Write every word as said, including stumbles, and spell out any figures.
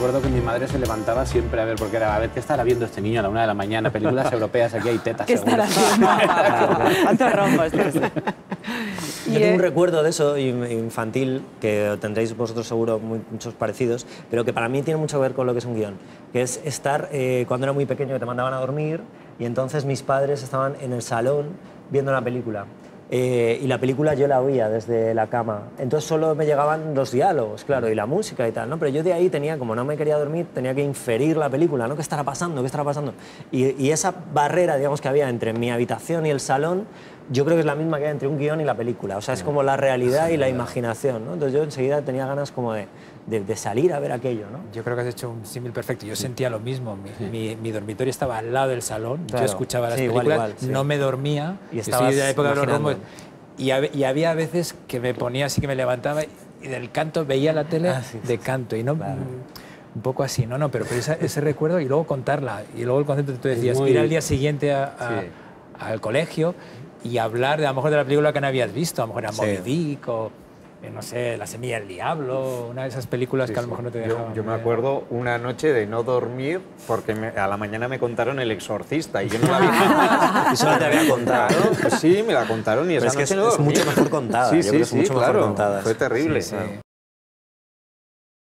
recuerdo que mi madre se levantaba siempre a ver, porque era a ver qué estará viendo este niño a la una de la mañana, películas europeas, aquí hay tetas. ¿Qué estará haciendo? ¿Cuántos rombos? Yo tengo un recuerdo de eso infantil, que tendréis vosotros seguro muy, muchos parecidos, pero que para mí tiene mucho que ver con lo que es un guión, que es estar, eh, cuando era muy pequeño, que te mandaban a dormir, y entonces mis padres estaban en el salón viendo una película. Eh, y la película yo la oía desde la cama, entonces solo me llegaban los diálogos, claro, y la música y tal, ¿no? Pero yo de ahí tenía, como no me quería dormir, tenía que inferir la película, ¿no? ¿Qué estará pasando? ¿Qué estará pasando? Y, y esa barrera, digamos, que había entre mi habitación y el salón, yo creo que es la misma que hay entre un guión y la película, o sea, es como la realidad y la imaginación, ¿no? Entonces yo enseguida tenía ganas como de, de, de salir a ver aquello, ¿no? Yo creo que has hecho un símil perfecto, yo sentía lo mismo, mi, mi, mi dormitorio estaba al lado del salón, claro. Yo escuchaba las sí, películas, igual, igual, sí. No me dormía, y estabas de la época de los rombos, y, hab, y había veces que me ponía así, que me levantaba y del canto veía la tele ah, sí, de sí, canto, y no... Claro. Un poco así, no, no, pero, pero esa, ese recuerdo y luego contarla, y luego el concepto que tú decías, muy... ir al día siguiente a, a, sí. al colegio y hablar de, a lo mejor de la película que no habías visto, a lo mejor era Moby Dick o, eh, no sé, La semilla del diablo, una de esas películas sí, que a lo mejor no te dejaban. Yo, yo me acuerdo una noche de no dormir porque me, a la mañana me contaron El Exorcista y yo no la vi. ¿Y solo te había contado? Pues sí, me la contaron y esa es noche que es, no es mucho mejor contada. Sí, yo sí, creo que es sí, mucho claro. Mejor contada. Fue terrible. Sí, sí.